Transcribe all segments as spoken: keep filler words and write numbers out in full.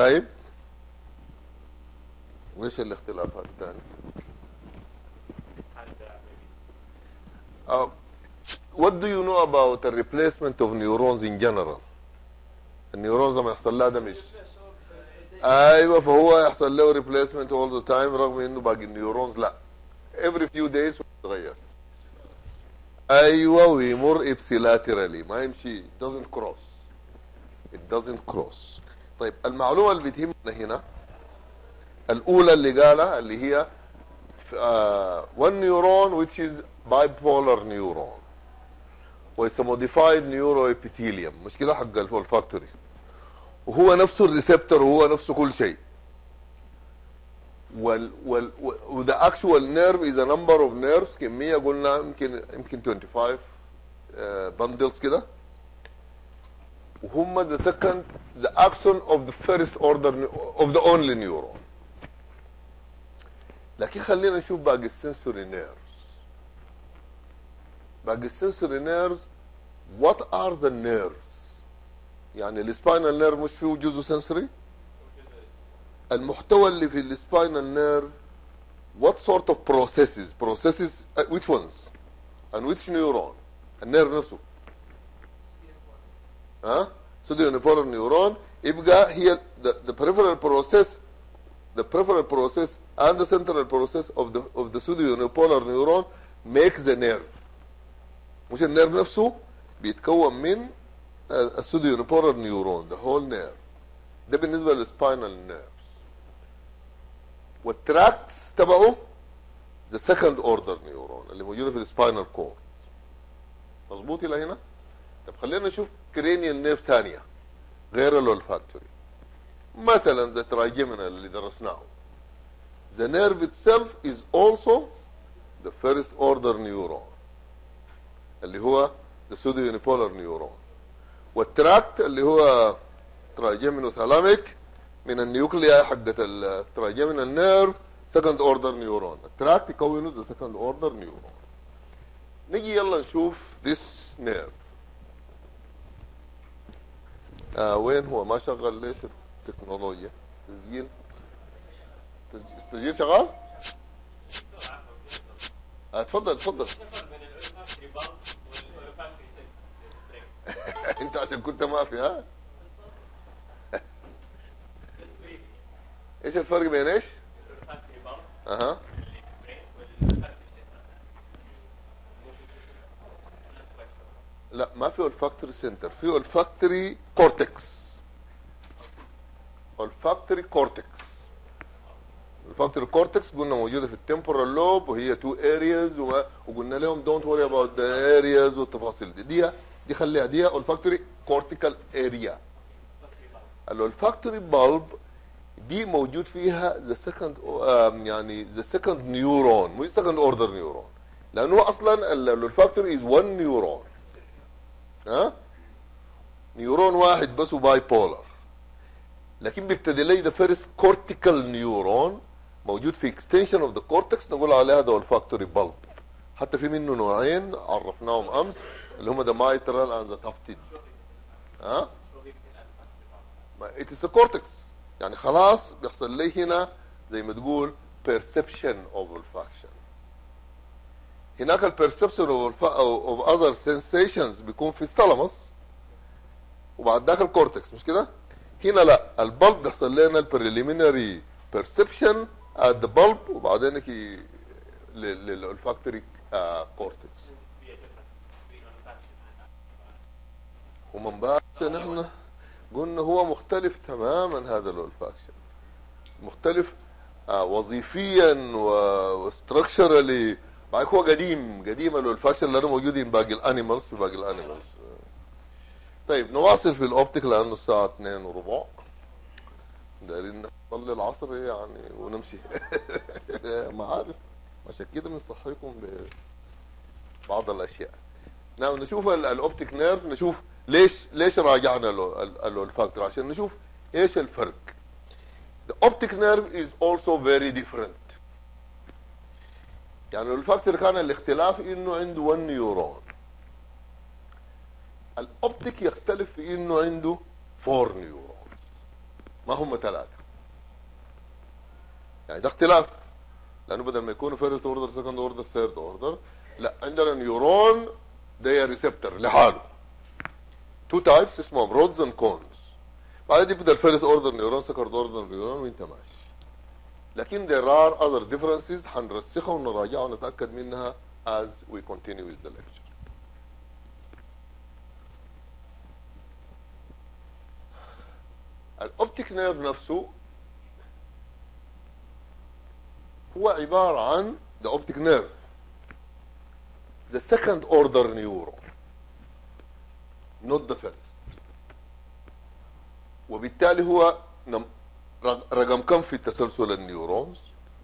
طيب وايش الاختلافات الثانيه؟ uh, what do you know about the replacement of neurons in general؟ النيورونز لما يحصل لها دمج، ايوه، فهو يحصل له replacement all the time رغم انه باقي النيورونز لا، every few days يتغير. ايوه، ويمر ابسيلاترالي، ما يمشي، it doesn't cross it doesn't cross. طيب المعلومه اللي بتهمنا هنا الاولى اللي قالها اللي هي uh, one neuron which is bipolar neuron و it's a modified neuroepithelium، مش كده حق الفولفاكتوري، وهو نفسه الريسبتور وهو نفسه كل شيء. وال وال the actual nerve is a number of nerves، كميه قلنا يمكن يمكن خمسة وعشرين بندلز كده، وهم the second the axon of the first order of the only neuron. لكن خلينا نشوف باقي السنسوري نيرفز. باقي السنسوري نيرفز what are the nerves؟ يعني السباينال نيرف مش فيه جزء سنسوري؟ المحتوى اللي في السباينال نيرف what sort of processes processes uh, which ones and which neuron؟ النيرف نفسه ها سوديو يونيبولار نيورون يبقى هي the, the peripheral process the peripheral process and the central process of the of the pseudo unipolar neuron make the nerve. مش النيرف نفسه بيتكون من السوديو يونيبولار نيورون the whole nerve. ده بالنسبه للسباينال نيرفز. والتراكتس تبعه the second order neuron اللي موجوده في السباينال كورد. مظبوط الى هنا؟ طب خلينا نشوف كرينيال نيرف ثانيه غير الولفاكتوري. مثلا the trigeminal اللي درسناه. The nerve itself is also the first order neuron اللي هو the pseudo unipolar neuron. والتراكت اللي هو trigeminothalamic من النيوكليا حقت الترايجيمينال نيرف second order neuron. التراكت يكونه the second order neuron. نيجي يلا نشوف this nerve. آه وين هو ما شغل ليش التكنولوجيا؟ تسجيل التسجيل شغال؟ آه تفضل تفضل. انت عشان كنت ما في ها؟ ايش الفرق بين ايش؟ اها لا ما في olfactory سنتر، في olfactory كورتكس. olfactory كورتكس الفاكتوري كورتكس قلنا موجوده في التمبورال لوب وهي تو ارياز وقلنا لهم دونت وري اباوت ذا ارياز والتفاصيل دي دي دي خليها دي olfactory كورتيكال اريا. الولفاكتوري بالب دي موجود فيها ذا سكند يعني ذا سكند نيورون مش سكند اوردر نيورون، لانه اصلا الولفاكتوري از وان نيورون. ها نيورون واحد بس وباي بولر، لكن بيبتدي لي ذا فيرست كورتيكال نيورون موجود في اكستنشن اوف ذا كورتكس نقول عليها ذا olfactory بالب. حتى في منه نوعين عرفناهم امس اللي هم ذا مايترال اند ذا تافتد. ها ات از كورتكس يعني خلاص بيحصل لي هنا زي ما تقول perception of olfaction. هناك البرسبشن اوف اذر سنسيشنز بيكون في الثالاموس وبعد ذاك الكورتكس مش كده؟ هنا لا، البلب بيحصل لنا البريليمينري بيرسبشن ات ذا بلب وبعدين كي للولفاكتوري كورتكس. ومن بعد نحن قلنا هو مختلف تماما هذا الولفاكشن، مختلف آه وظيفيا وستركشرالي. بعد هو قديم قديم الولفاكشن لانه موجودين باقي الانيمالز في باقي الانيمالز. طيب نواصل في الاوبتيك لانه الساعه اثنين وربع دايرين نصلي العصر يعني ونمشي. ما عارف عشان كده بنصحيكم ببعض الاشياء. نعم نشوف الاوبتيك نيرف، نشوف ليش ليش راجعنا الولفاكتور عشان نشوف ايش الفرق. The optic nerve is also very different. يعني الولفاكتور كان الاختلاف انه عنده one نيورون. الاوبتيك يختلف في انه عنده four نيورونز. ما هم ثلاثه. يعني ده اختلاف، لانه بدل ما يكونوا فيرست اوردر سكند اوردر ثيرد اوردر، لا عندنا نيورون ده ريسبتور لحاله. تو تايبس اسمهم رودز اند كونز. بعدين يبدا الفيرست اوردر نيورون سكند اوردر نيورون وانت ماشي. لكن there are other differences هنرسخها ونراجعها ونتاكد منها as we continue with the lecture. الاوبتيك نيرف نفسه هو عباره عن the optic nerve the second order neuron not the first. وبالتالي هو رقم كم في تسلسل النيورونز؟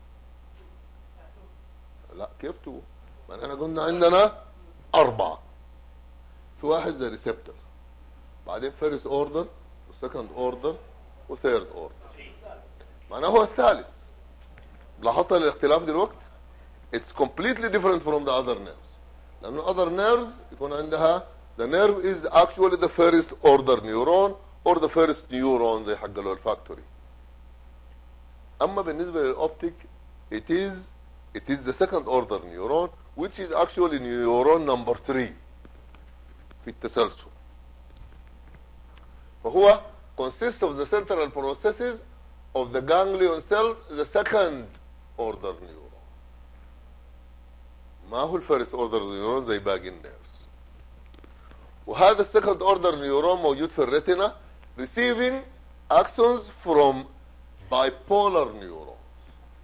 لا كيف تو؟ ما احنا قلنا عندنا أربعة. في واحد ذا ريسبتور، بعدين فيرست اوردر وسكند اوردر وثيرد اوردر. معناه هو الثالث. لاحظت الاختلاف دلوقتي؟ It's completely different from the other nerves. لأنه other nerves يكون عندها the nerve is actually the first order neuron or the first neuron زي حق الفاكتوري. أما بالنسبة للأوبتيك it is it is the second order neuron which is actually neuron number three في التسلسل. فهو consists of the central processes of the ganglion cell the second order neuron. ما هو الفيرست اوردر نيورون زي باقي النيرفز. وهذا السكند اوردر نيورون موجود في الريتنا receiving axons from bipolar neurons.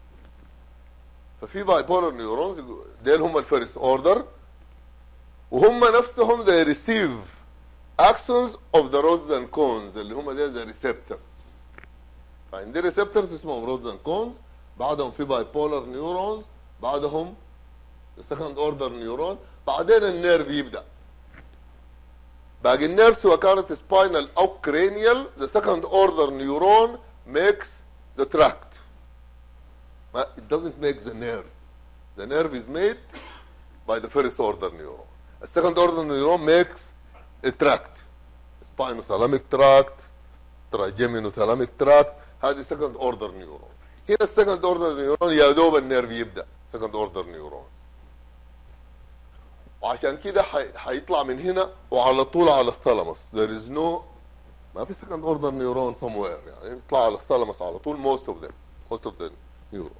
ففي bipolar neurons ديل هم الفيرست اوردر، وهم نفسهم they receive axons of the rods and cones اللي هم ديل the receptors. فعندي receptors اسمهم rods and cones، بعدهم في bipolar neurons، بعدهم السكند اوردر نيورون، بعدين النيرف يبدا. باقي النيرف سواء كانت سباينال او كرينيال the second order neuron makes the tract. It doesn't make the nerve. The nerve is made by the first order neuron. The second order neuron makes a tract. Spinothalamic tract, trigeminothalamic tract. هذه second order neuron. هنا السكند اوردر نيورون يا دوب النيرف يبدا second order neuron. وعشان كده حيطلع من هنا وعلى طول على الثالاموس. there is no ما في second order neuron somewhere، يعني يطلع على الثالاموس على طول most of them most of the neuron.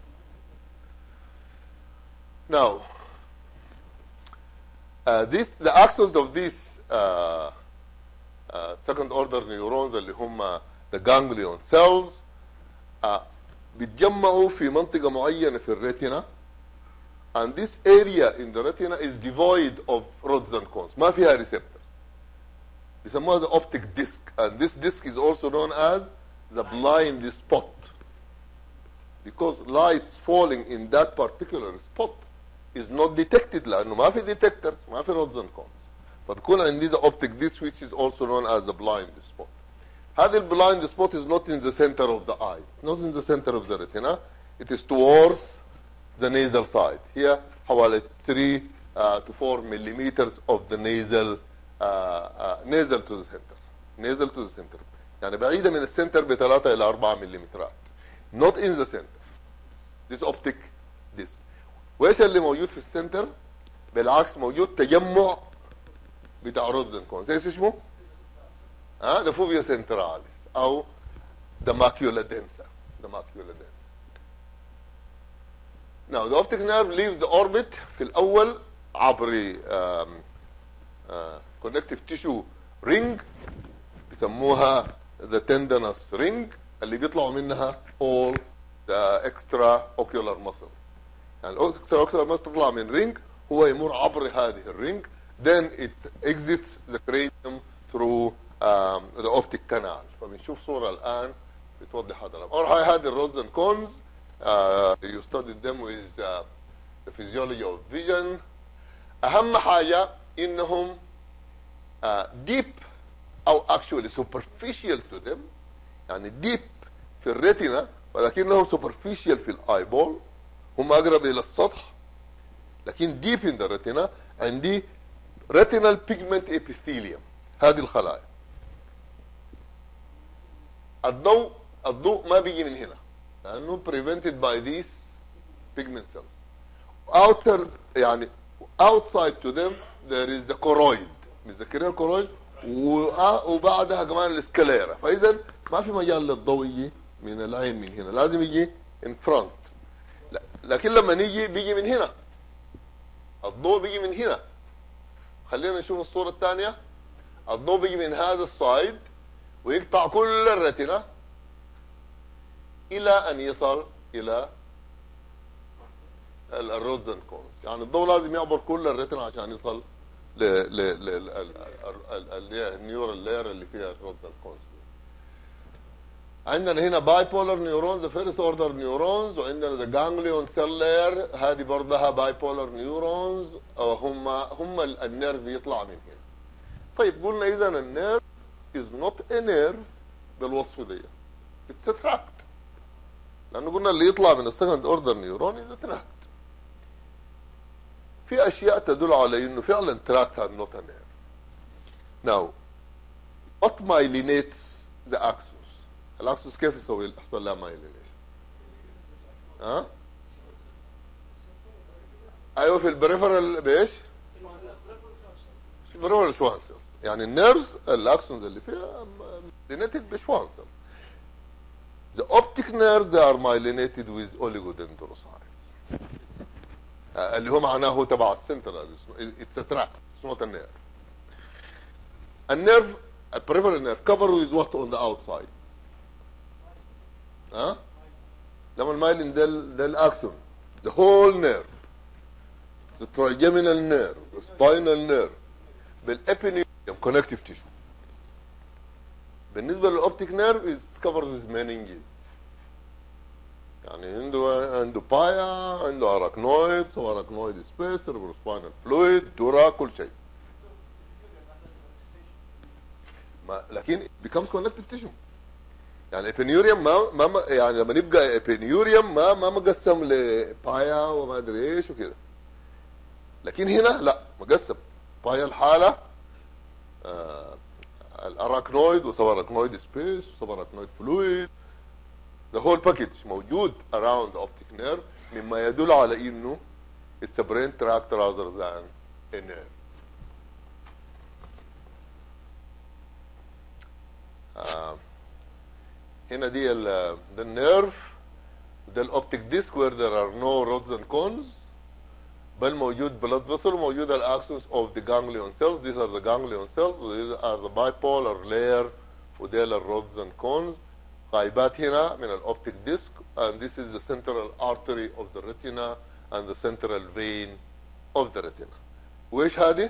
now uh, this the axons of these uh, uh, second order neurons اللي هم the ganglion cells uh, بيتجمعوا في منطقة معينة في الريتنا. And this area in the retina is devoid of rods and cones. ما فيها receptors. بيسموها the optic disc. And this disc is also known as the blind spot. Because lights falling in that particular spot is not detected لأنه ما في detectors، ما في rods and cones. فبيكون عندي the optic disc which is also known as the blind spot. هذا blind spot is not in the center of the eye. Not in the center of the retina. It is towards the nasal side. هي حوالي three uh, to four millimeters of the nasal uh, uh, nasal to the center. nasal to the center. يعني بعيدة من السنتر بثلاثة إلى أربعة مليمترات. Not in the center. This optic disc. وإيش اللي موجود في السنتر؟ بالعكس موجود تجمع بتاع رودز اند كونز. ايش اسمه؟ ها ده فوفيا سنتراليس أو the macula densa. The macula densa. Now the optic nerve leaves the orbit في الأول عبر um, uh, connective tissue ring بيسموها the tendinous ring اللي بيطلعوا منها all the extra ocular muscles. يعني ال extra ocular muscles تطلع من رينج، هو يمر عبر هذه الرينج then it exits the cranium through um, the optic canal. فبنشوف صورة الآن بتوضح هذا الأمر. أول حاجة هذه الروز and cones Uh, you studied them with uh, the physiology of vision. أهم حاجة إنهم uh, deep أو actually superficial to them، يعني deep في الريتنا ولكنهم superficial في الآيبول، هم أقرب إلى السطح، لكن deep in the retina. عندي retinal pigment epithelium، هذه الخلايا. الضوء الضوء ما بيجي من هنا لانه prevented by these pigment cells. outer يعني outside to them there is the choroid، متذكرين الكورويد؟ وبعدها كمان الاسكليرا، فاذا ما في مجال للضوء يجي من العين من هنا، لازم يجي in front. لا. لكن لما نيجي بيجي من هنا، الضوء بيجي من هنا. خلينا نشوف الصورة الثانية. الضوء بيجي من هذا الصايد ويقطع كل الرتنة إلى أن يصل إلى الرودز اند كونز. يعني الضوء لازم يعبر كل الرتنة عشان يصل ل ل ل النيورال لاير اللي فيها الرودز اند كونز. عندنا هنا باي بولر نيورونز، فيرست اوردر نيورونز، وعندنا ذا جانجليون سيل لاير، هذه برضها باي بولر نيورونز، هم هم النيرف بيطلع من هنا. طيب قلنا اذا النيرف از نوت ا نيرف بالوصف ده، اتس تراكت، لانه قلنا اللي يطلع من السكند اوردر نيورون از تراكت. في اشياء تدل على انه فعلا تراكت هاد نوت ا نيرف. ناو what myelinates the axon؟ الاكسس كيف يسوي يحصل لها مايلينيشن؟ ها؟ ايوه في البريفرال بايش؟ في البريفرال شوان سيلز، يعني النيرفز الاكسونز اللي فيها مايلينيتد بشوان سيلز. The optic nerves they are myelinated with oligodendrocytes. اللي هو معناه تبع السنترال، it's a tract, it's not a nerve. النيرف البريفرال نيرف covered with what on the outside؟ ها؟ لما المايلين ده ده الاكسون، the whole nerve، the trigeminal nerve، the spinal nerve، بالابينيوم connective tissue. بالنسبه للاوبتيك نيرف is covered with meninges. يعني عنده عنده بايا، عنده اراكنويد، سواء اراكنويد سبيس، سباينال فلويد، دورا، كل شيء. ما لكن becomes connective tissue. يعني ابينيوريوم ما ما يعني لما نبقى ابينيوريوم ما ما مقسم لبايا وما ادري ايش وكده. لكن هنا لا، مقسم بايا الحاله، آه الاراكنويد وسب اراكنويد سبيس وسب اراكنويد فلويد، ذا هول باكج موجود around the optic nerve، مما يدل على انه it's a brain tract rather than a nerve. آه هنا دي ال the nerve، ده الاوبتيك ديسك where there are no rods and cones، بل موجود blood vessel، وموجود الاكسونز of the ganglion cells. These are the ganglion cells، these are the bipolar layer، وديل الرودز and cones غايبات هنا من الاوبتيك ديسك. and this is the central artery of the retina and the central vein of the retina. وايش هذه؟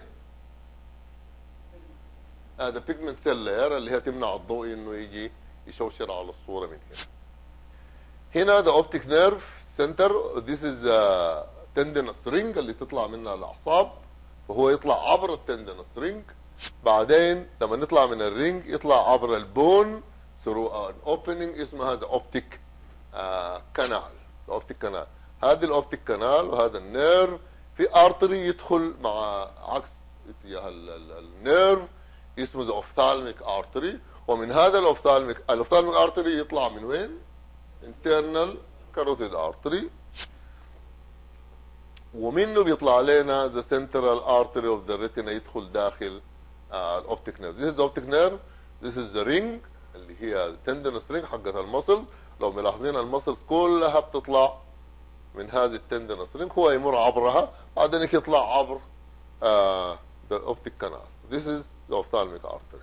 هذا pigment cell layer اللي هي تمنع الضوء انه يجي يشوشر على الصورة من هنا. هنا the optic nerve center، this is a tendinous ring اللي تطلع منها الأعصاب، وهو يطلع عبر التندنس رينج. بعدين لما نطلع من الرينج يطلع عبر البون through an opening اسمها the optic uh, canal. the optic canal، هذه الاوبتيك كانال وهذا النيرف. في ارتري يدخل مع عكس اتجاه النيرف اسمه the ophthalmic artery، ومن هذا الاوفثالميك الاوفثالميك ارتري يطلع من وين؟ internal carotid artery، ومنه بيطلع لنا the central artery of the retina يدخل داخل الاوبتيك نيرف. this is the optic nerve، this is the ring اللي هي tendinous ring حقت المسلز. لو ملاحظين المسلز كلها بتطلع من هذه التندنس رينج، هو يمر عبرها بعدين يطلع عبر uh, the optic canal. this is the ophthalmic artery.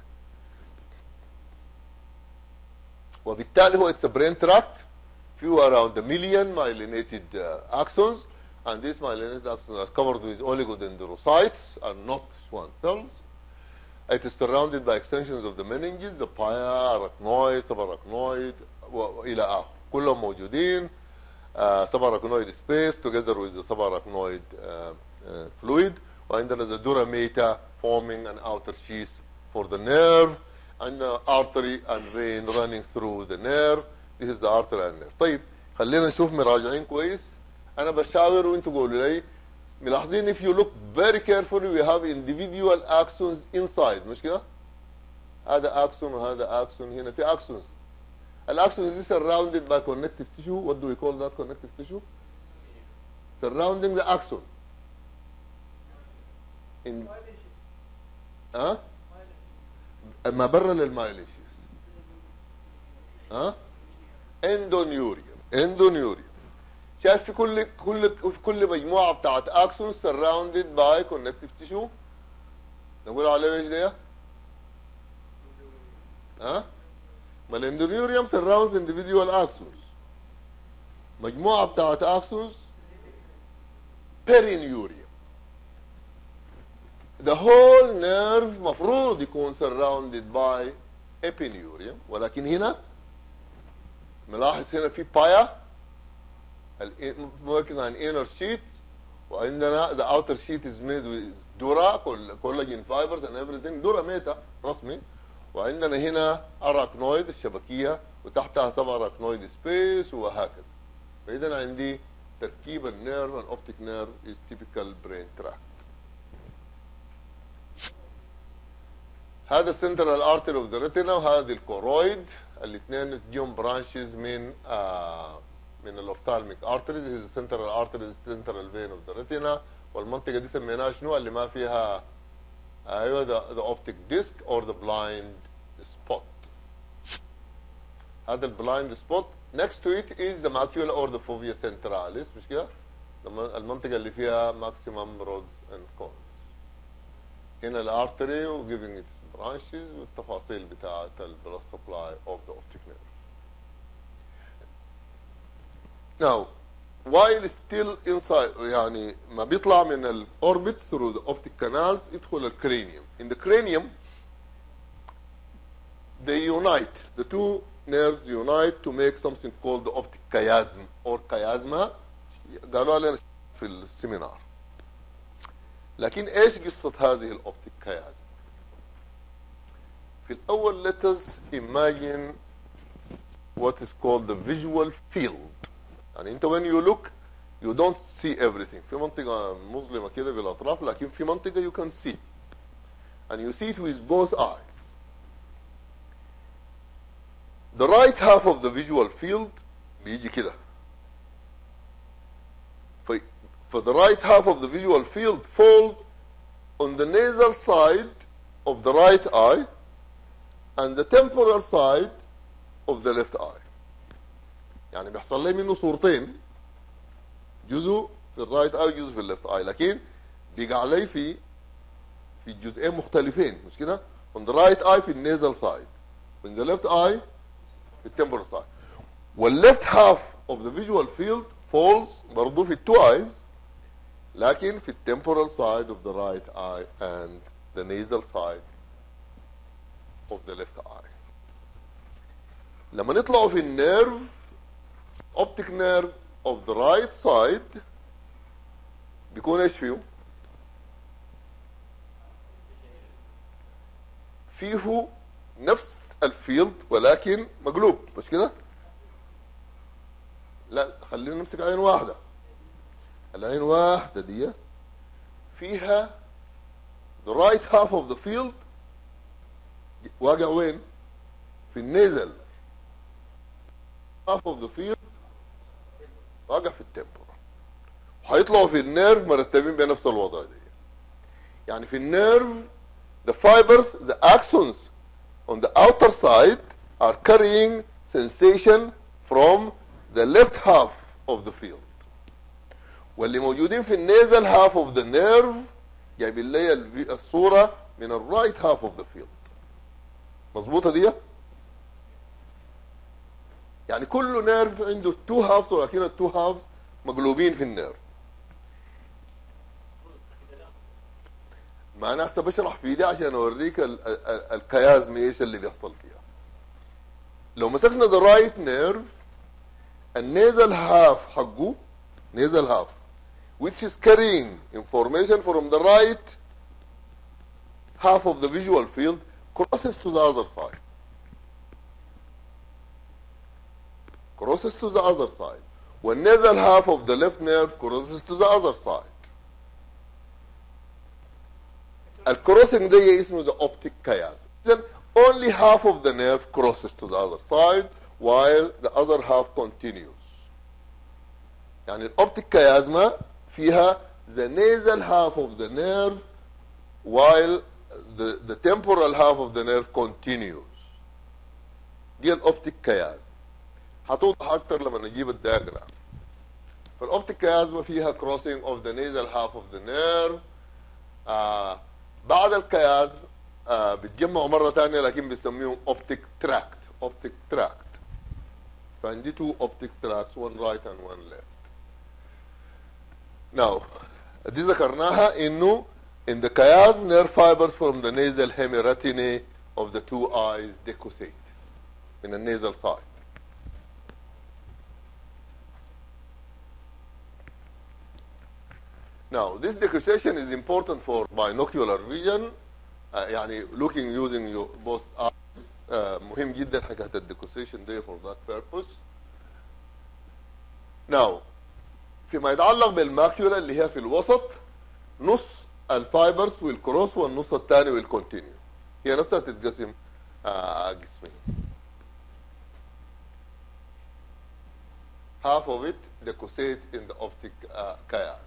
وبالتالي هو it's a brain tract few around a million myelinated uh, axons, and these myelinated axons are covered with oligodendrocytes and not Schwann cells. It is surrounded by extensions of the meninges, the pia, arachnoid, subarachnoid والى اخره، كلهم موجودين. uh, subarachnoid space together with the subarachnoid uh, uh, fluid. وعندنا the dura mater forming an outer sheath for the nerve, and the artery and vein running through the nerve. This is the artery and nerve. طيب خلينا نشوف مراجعين كويس. انا بشاور وانتوا قولوا لي. ملاحظين if you look very carefully we have individual axons inside، مش كده؟ هذا اكسون وهذا اكسون، هنا في اكسونز Axon is surrounded by connective tissue. What do we call that connective tissue? Surrounding the axon. In ها ما برا للمايليشيس ها اندونيوريوم اندونيوريوم شايف في كل كل في كل مجموعه بتاعت اكسون سراوندد باي كونكتيف تيشو نقول عليه ايش ده؟ ها؟ ما الاندونيوريوم سراوندز انديفيديوال اكسونز مجموعه بتاعت اكسونز بيرينيوريوم The whole nerve مفروض يكون surrounded by epineuria ولكن هنا ملاحظ هنا في بايا working on inner sheet وعندنا the outer sheet is made with dura collagen fibers and everything dura ميتا رسمي وعندنا هنا arachnoid الشبكية وتحتها سب arachnoid space وهكذا فإذا عندي تركيب النيرف الأوبتيك نيرف is typical brain tract. هذا السنترال ارتري اوف ذا ريتنا وهذه الكورويد الاثنين تجيهم برانشز من آه من الاوفتالميك ارتريز هي السنترال ارتري السنترال فين اوف ذا ريتنا والمنطقه دي سميناها شنو اللي ما فيها ايوه ذا ذا اوبتيك ديسك اور ذا بلايند سبوت. هذا البلايند سبوت next to it is the macula or the fovea centralis مش كده؟ المنطقه اللي فيها maximum rods and cones. هنا الارتري و giving its branches والتفاصيل بتاعت البلس سبلاي of the optic nerve. Now while still inside يعني ما بيطلع من الاوربت through the optic canals يدخل الكرينيوم. In the cranium they unite, the two nerves unite to make something called the optic chiasm or chiasma قالوا لنا في السيمينار. لكن ايش قصة هذه الاوبتيك كيازم؟ في الاول let us imagine what is called the visual field. يعني انت when you look you don't see everything. في منطقة مظلمة كده بالاطراف لكن في منطقة you can see. And you see it with both eyes. The right half of the visual field بيجي كده. For the right half of the visual field falls on the nasal side of the right eye and the temporal side of the left eye. يعني بيحصل لي منه صورتين جزء في الرايت اي وجزء في الليفت اي لكن بيقع لي في في جزئين مختلفين مش كده؟ on the right eye في النازل side in the left eye في الtemporal side. والleft half of the visual field falls برضه في التو eyes لكن في الtemporal side of the right eye and the nasal side of the left eye. لما نطلعوا في النيرف optic nerve of the right side بيكون ايش فيه؟ فيه نفس الفيلد ولكن مقلوب مش كده؟ لا خلينا نمسك عين واحدة. العين واحدة دي فيها the right half of the field واقع وين؟ في النيزل. half of the field واقع في التمبورال. هيطلعوا في النيرف مرتبين بنفس الوضع دي. يعني في النيرف the fibers the axons on the outer side are carrying sensation from the left half of the field. واللي موجودين في النيزل half of the nerve جايبين لي الصورة من الرايت half of the field. مظبوطة دي؟ يعني كل نيرف عنده two halves ولكن التو halves مقلوبين في النيرف. ما انا هسه بشرح في دي عشان اوريك الكيازم ايش اللي بيحصل فيها. لو مسكنا the right nerve النيزل half حقه nasal half which is carrying information from the right half of the visual field crosses to the other side. Crosses to the other side. والنازل half of the left nerve crosses to the other side. الكروسنج ده اسمه the optic chiasm. Then only half of the nerve crosses to the other side while the other half continues. يعني الاوبتيك كيازما فيها the nasal half of the nerve while the, the temporal half of the nerve continues. دي الاوبتيك كيازما. هتوضح اكتر لما نجيب الدياجرام. فالاوبتيك كيازما فيها crossing of the nasal half of the nerve. آه بعد الكيازم آه بيتجمعوا مرة ثانية لكن بيسميهم اوبتيك تراكت. اوبتيك تراكت. فعندي two optic tracts, one right and one left. Now دي ذكرناها انه in the chiasm nerve fibers from the nasal hemiretinae of the two eyes decussate in the nasal side. Now this decussation is important for binocular vision. uh, يعني looking using your both eyes uh, مهم جدا حكاية الديكوسيشن دي for that purpose. Now فيما يتعلق بالماكيولا اللي هي في الوسط نص الفايبرز والكروس والنص الثاني والكونتينيو. هي نفسها تتقسم آه قسمين. Half of it decussate in the optic uh, chiasm.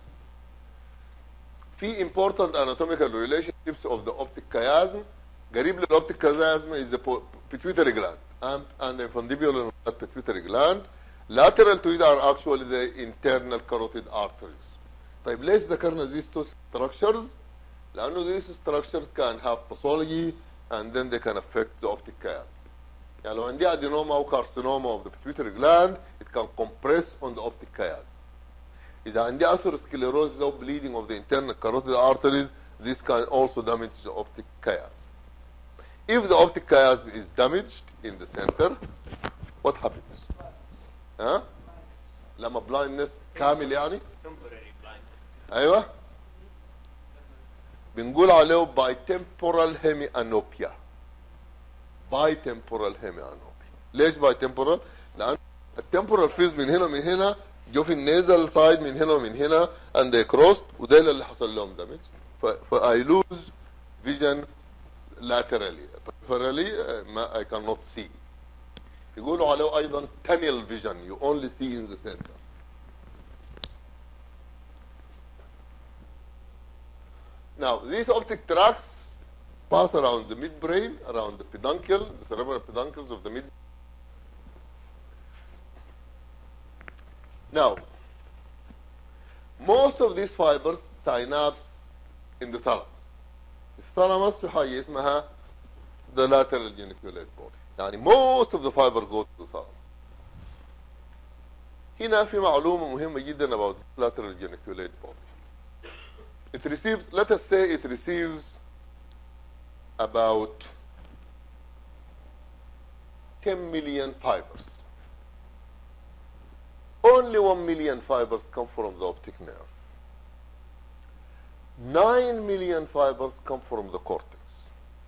في important anatomical relationships of the optic chiasm. قريب للاوبتيك chiasm is the pituitary gland and, and the infundibulum pituitary gland. Lateral to it are actually the internal carotid arteries. طيب ليش ذكرنا these two structures؟ لأنه these structures can have pathology and then they can affect the optic chiasm. يعني لو عندي adenoma أو carcinoma of the pituitary gland it can compress on the optic chiasm. إذا عندي atherosclerosis أو bleeding of the internal carotid arteries this can also damage the optic chiasm. If the optic chiasm is damaged in the center what happens؟ ها؟ لما blindness كامل يعني؟ ايوه بنقول عليه bitemporal hemianopia. bitemporal hemianopia. ليش bitemporal؟ لأن التمبورال فيز من هنا من هنا جو في النيزل سايد من هنا ومن هنا and they crossed وده اللي حصل لهم دامج. ف I lose vision laterally. peripherally ما I cannot see. يقولوا عليه ايضا tunnel vision you only see in the center. Now these optic tracts pass around the midbrain, around the peduncle, the cerebral peduncles of the mid. Now most of these fibers synapse in the thalamus. الثالاموس في حاجة اسمها the lateral geniculate body. يعني most of the fiber go to the thalamus. هنا في معلومة مهمة جدا about lateral geniculate body. It receives, let us say it receives about ten million fibers. Only one million fibers come from the optic nerve. nine million fibers come from the cortex.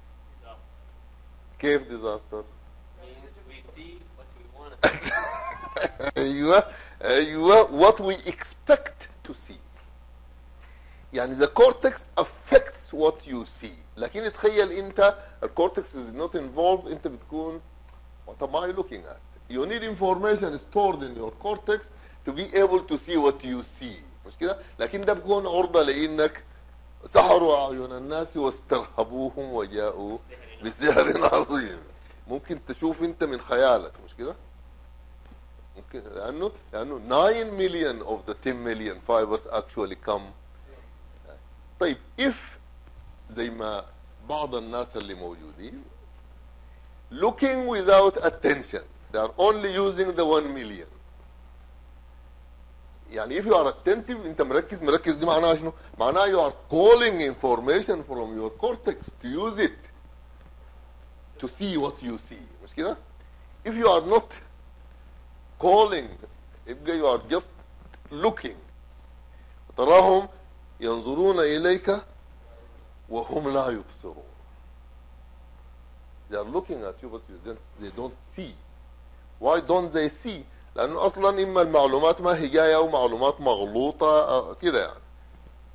Cave disaster. We see what we want to see. أيوة أيوة what we expect to see. يعني the cortex affects what you see. لكن تخيل انت الكورتكس is not involved انت بتكون what am I looking at? You need information stored in your cortex to be able to see what you see. مش كده؟ لكن ده بيكون عرضة لانك سحروا اعين الناس واسترهبوهم وجاءوا بسحر عظيم. ممكن تشوف انت من خيالك مش كده؟ ممكن لانه لانه nine million of the ten million fibers actually come. طيب if زي ما بعض الناس اللي موجودين looking without attention they are only using the one million. يعني if you are attentive انت مركز مركز دي معناها شنو؟ معناها you are calling information from your cortex to use it to see what you see مش كده؟ if you are not calling يبقى you are just looking تراهم ينظرون إليك وهم لا يبصرون. They are looking at you but they don't see. Why don't they see؟ لأنه أصلا إما المعلومات ما هي جاية أو معلومات مغلوطة كده يعني.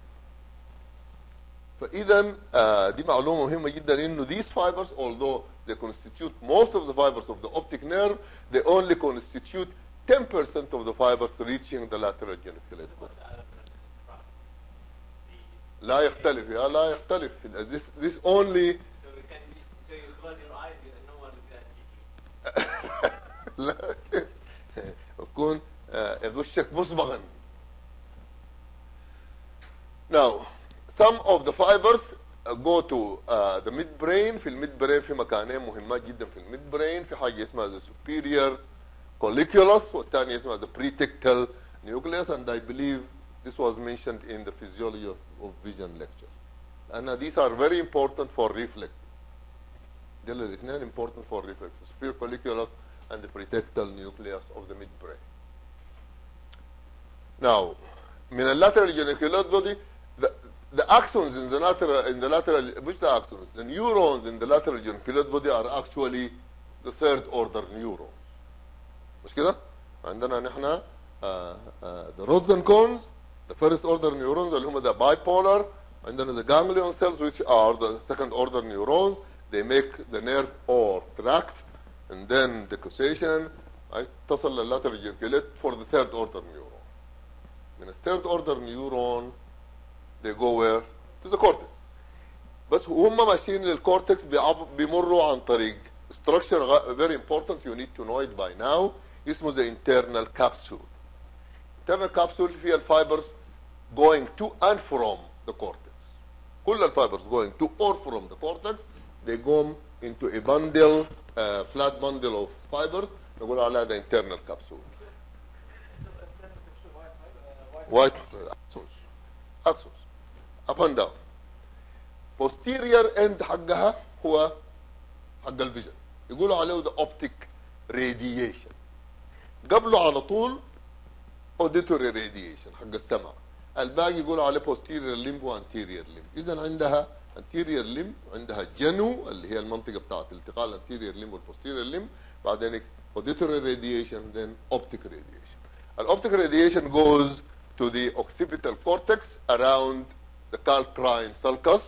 فإذا آه دي معلومة مهمة جدا إنه these fibers although they constitute most of the fibers of the optic nerve. They only constitute ten percent of the fibers reaching the lateral geniculate body. لا يختلف يا لا يختلف. This this only So you can, so you close your eyes and no one is gonna cheat you. لا يكون آه، يغشك مسبقا. Now some of the fibers uh, go to uh, the midbrain. في الميدبرين في مكانين مهمات جدا في الميدبرين. في حاجه اسمها the superior colliculus والثانيه اسمها the pretectal nucleus, and I believe this was mentioned in the physiology of, of vision lecture. And uh, these are very important for reflexes. دول الاثنين important for reflexes, superior colliculus and the pretectal nucleus of the midbrain. Now, من lateral geniculate body, the, the axons in the lateral, in the lateral, which the axons? The neurons in the lateral geniculate body are actually the third order neurons. مش كده؟ عندنا نحن uh, uh, the rods and cones, the first order neurons اللي هم the bipolar, عندنا the ganglion cells which are the second order neurons. They make the nerve or tract, and then the causation تصل للlateral geniculate for the third order neuron. من the third order neuron they go where? To the cortex. بس وهم ماشيين للكورتكس بيمروا عن طريق structure very important, you need to know it by now, اسمه the internal capsule. Internal capsule فيها الفايبرز going to and from the cortex. كل الفايبرز going to or from the cortex, they go into a bundle, uh, flat bundle of fibers, نقول عليها the internal capsule. White axons. Axons. Up and down. Posterior end حقها هو حق الفيجن. يقولوا عليه the optic radiation. قبله على طول auditory radiation حق السمع. الباقي يقولوا عليه posterior limb و anterior limb. إذا عندها anterior limb، عندها جنو اللي هي المنطقة بتاعت التقاء anterior limb وال posterior limb، بعدين auditory radiation then optic radiation. الoptic radiation goes to the occipital cortex around the calcrine sulcus.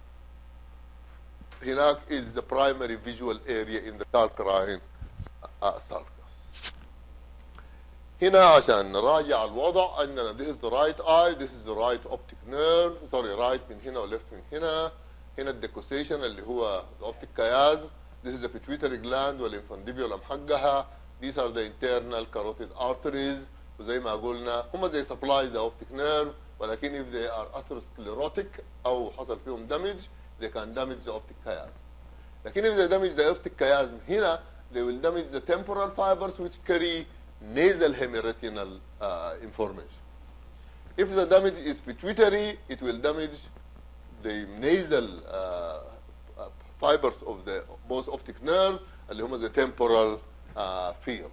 هناك is the primary visual area in the calcrine uh, sulcus. هنا عشان نراجع الوضع عندنا this is the right eye, this is the right optic nerve, sorry right من هنا و left من هنا. هنا الديكوسيشن اللي هو the optic chiasm, this is the pituitary gland والinfundibulum حقها, these are the internal carotid arteries. وزي ما قلنا هم زي supply the optic nerve، ولكن if they are atherosclerotic او حصل فيهم damage they can damage the optic chiasm. لكن if they damage the optic chiasm هنا they will damage the temporal fibers which carry nasal hemiretinal uh, information. If the damage is pituitary, it will damage the nasal uh, uh, fibers of the both optic nerves اللي هم the temporal uh, field.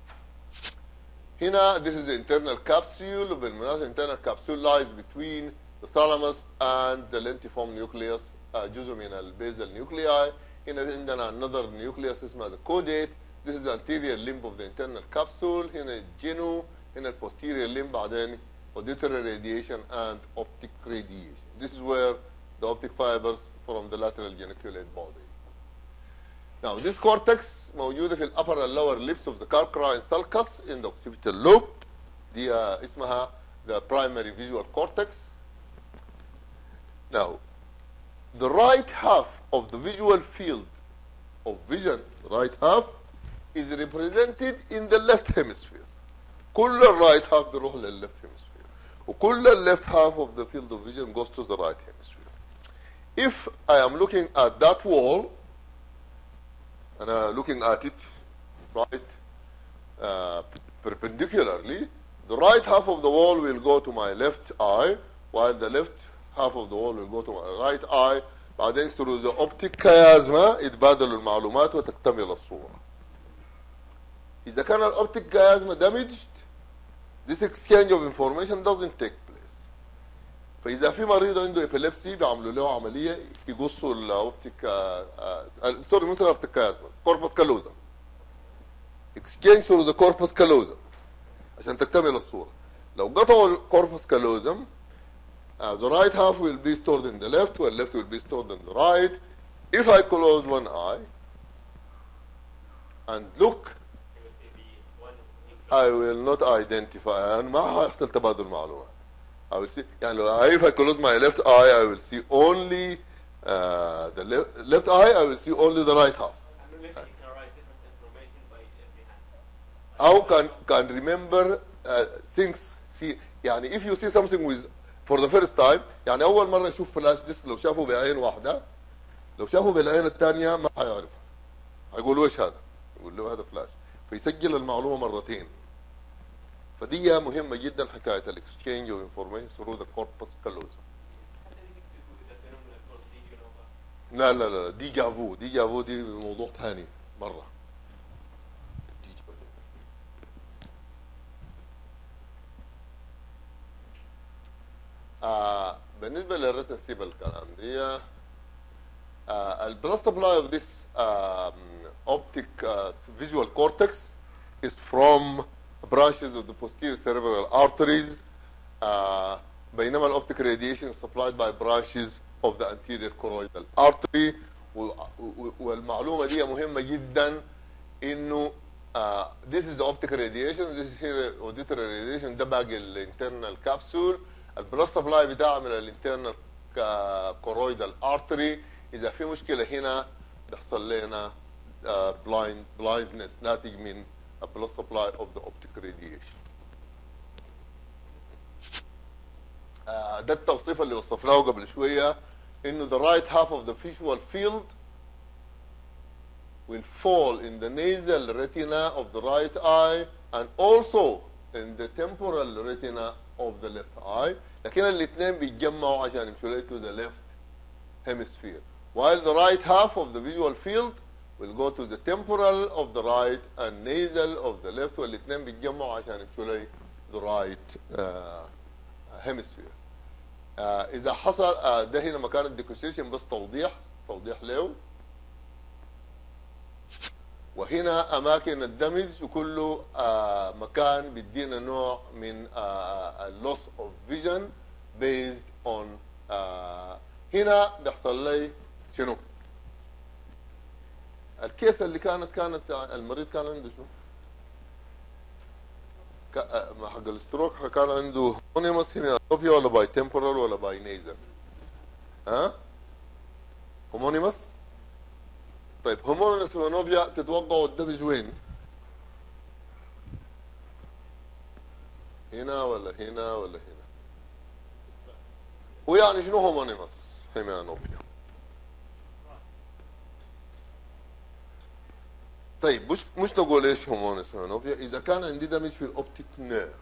هنا this is the internal capsule. وبالمناسبة internal capsule lies between the thalamus and the lentiform nucleus. uh, جزء من البيزل nuclei. هنا عندنا another nucleus اسمها the caudate. This is the anterior limb of the internal capsule. هنا الجنو، هنا the posterior limb، بعدين auditory radiation and optic radiation. This is where the optic fibers from the lateral geniculate body. Now this cortex موجودة في upper and lower lips of the calcrine sulcus in the occipital lobe. دي uh, اسمها the primary visual cortex. Now the right half of the visual field of vision, the right half, is represented in the left hemisphere. كل الرايت half بيروح لللeft hemisphere، وكل left half of the field of vision goes to the right hemisphere. If I am looking at that wall and I'm looking at it right uh, perpendicularly, the right half of the wall will go to my left eye while the left half of the wall will go to my right eye. بعدين through the optic chiasma يتبادلوا المعلومات وتكتمل الصورة. إذا كان الأوبتيك chiasma damaged, this exchange of information doesn't take place. فإذا في مريض عنده epilepsy بيعملوا له عملية يقصوا الأوبتيك سوري مو الأوبتيك chiasma corpus callosum. exchange through the corpus callosum عشان تكتمل الصورة. لو قطعوا الcorpus callosum uh, the right half will be stored in the left, while left will be stored in the right. If I close one eye, and look You will see the one I will not identify. أنا ما هيحصل تبادل معلومات. I will see يعني لو if I close my left eye I will see only uh, the left, left eye I will see only the right half. and maybe you can write different information by every hand. How can can remember uh, things see يعني if you see something with for the first time يعني أول مرة يشوف فلاش ديسك لو شافه بعين واحدة لو شافه بالعين الثانية ما حيعرفها. هيقول له ايش هذا؟ يقول له هذا فلاش فيسجل المعلومة مرتين. فدي مهمة جدا حكاية الاكسشينج اوف انفورميشن ثرو ذا كوربس كالوزم. حتى دي بتقول ده phenomenon called Legion of لا لا لا دي جافو دي جافو دي موضوع ثاني مرة. آه بالنسبة للريتنا سيبل الكلام دي uh, the blood supply of this um, optic uh, visual cortex is from branches of the posterior cerebral arteries uh, بينما الoptic radiation is supplied by branches of the anterior choroidal artery والمعلومة دي مهمة جدا انه uh, this is the optic radiation this is here auditory radiation ده باقي الانترنال كابسول البلاد سبلاي بتاعه من الانترنال choroidal artery إذا في مشكلة هنا بيحصل لنا بلايند بلايندنس ناتج من blood supply of the optic radiation. آه ده التوصيف اللي وصفناه قبل شوية إنه the right half of the visual field will fall in the nasal retina of the right eye and also in the temporal retina of the left eye. لكن الاثنين بيتجمعوا عشان يمشوا to the left hemisphere. While the right half of the visual field will go to the temporal of the right and nasal of the left والاثنين بيتجمعوا عشان يمشوا the right uh, hemisphere. uh, إذا حصل uh, ده هنا مكان الديكوسيشن بس توضيح توضيح له وهنا أماكن الدمج وكله آه مكان بيدينا نوع من آه loss of vision based on آه هنا بيحصل لي شنو؟ الكيس اللي كانت كانت المريض كان عنده شنو؟ حق الستروك كان عنده هونيموس هيميانوبيا ولا باي تمبورال ولا باي نيزل؟ ها؟ هومونيموس؟ طيب هومونيموس هيميانوبيا تتوقعوا الدمج وين؟ هنا ولا هنا ولا هنا؟ ويعني شنو هومونيموس هيميانوبيا؟ طيب مش مش نقول ايش هومونيموس هيميانوبيا اذا كان عندي دمج في الاوبتيك نيرف.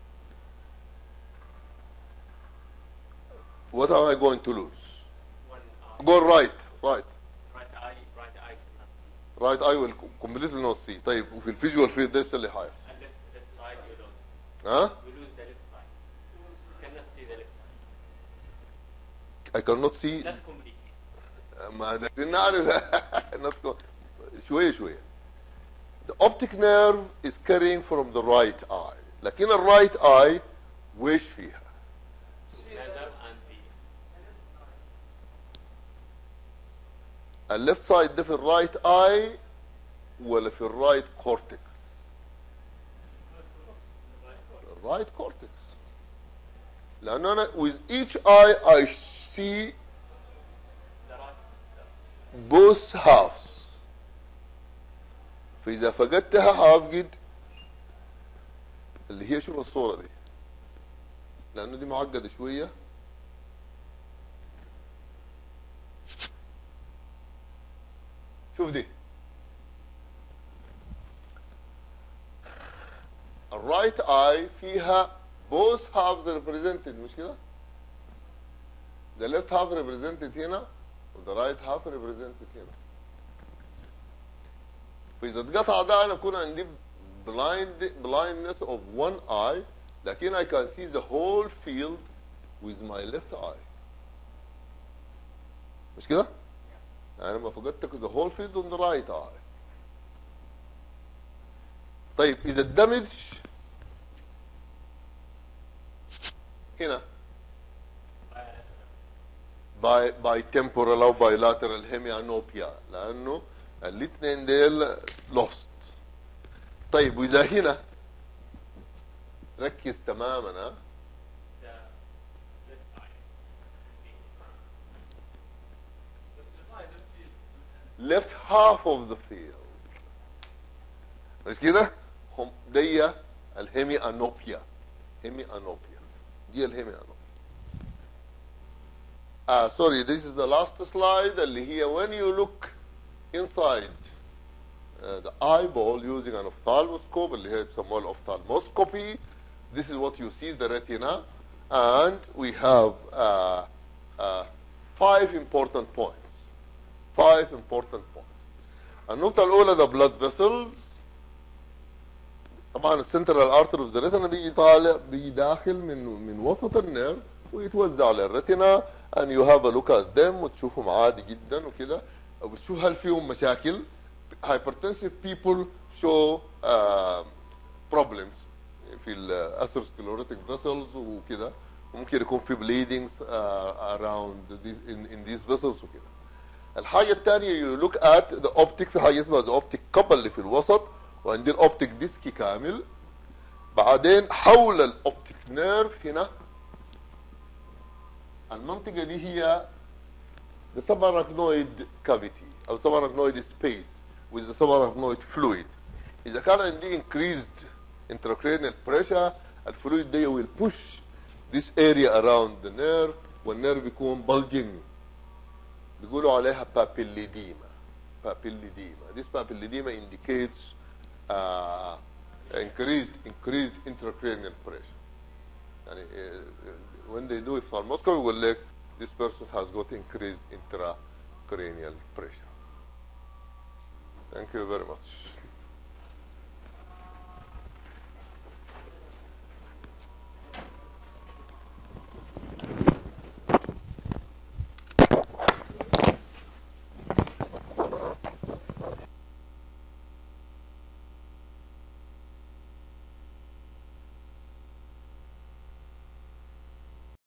What am I going to lose? Go right, right. right eye right eye cannot see. Right eye will completely not see. طيب وفي الفيجوال فيلد ده اللي حاصل. And left left side you lose. ها؟ You lose the left side. You cannot see the left side. I cannot see. Not completely. ما قادرين نعرف شوية شوية. The optic nerve is carrying from the right eye. لكن ال right eye ويش فيها؟ Nasal and the ال left side ده في ال right eye ولا في ال right cortex؟ ال right cortex. لأنه أنا with each eye I see the right. both halves. فإذا فقدتها هفقد اللي هي شوف الصورة دي لأنه دي معقدة شوية. شوف دي الرايت اي فيها both halves represented مش كده؟ the left half represented هنا و the right half represented هنا. فإذا اتقطع ده أنا بكون عندي blind blindness of one eye لكن I can see the whole field with my left eye. مش كده؟ يعني لما فقدتك the whole field on the right eye. طيب إذا الدمج هنا باي باي temporal أو bilateral hemianopia لأنه الاثنين ديل lost. طيب واذا هنا ركز تماما ها the left eye. The left eye, let's see. left half of the field مش كده؟ هم دي الهيمي انوبيا هيمي انوبيا دي الهيمي انوبيا. Ah, sorry, this is the last slide اللي هي when you look inside uh, the eyeball using an ophthalmoscope اللي هي بيسموها الophthalmoscopy. This is what you see the retina and we have uh, uh, five important points. Five important points. النقطة الأولى the blood vessels. طبعا السنترال ارتر اوف ذا ريتنا بيجي طالع بيجي داخل من من وسط النيرف ويتوزع للريتنا and you have a look at them وتشوفهم عادي جدا وكده وبتشوف هل فيهم مشاكل. hypertensive people show uh, problems في الاسيروسكليروتيك vessels وكده وممكن يكون في bleedings uh, around these, in, in these vessels وكده. الحاجة الثانية you look at the optic في حاجة اسمها the optic couple اللي في الوسط وعندي الاوبتيك ديسكي كامل. بعدين حول الاوبتيك نيرف هنا المنطقه دي هي the subarachnoid cavity او subarachnoid space with the subarachnoid fluid. اذا كان عندي increased intracranial pressure الفلويد ده will push this area around the nerve والنيرف بيكون bulging بيقولوا عليها papilledema. papilledema. This papilledema indicates Uh, increased increased intracranial pressure. يعني uh, when they do ophthalmoscopy يقول لك this person has got increased intracranial pressure. Thank you very much.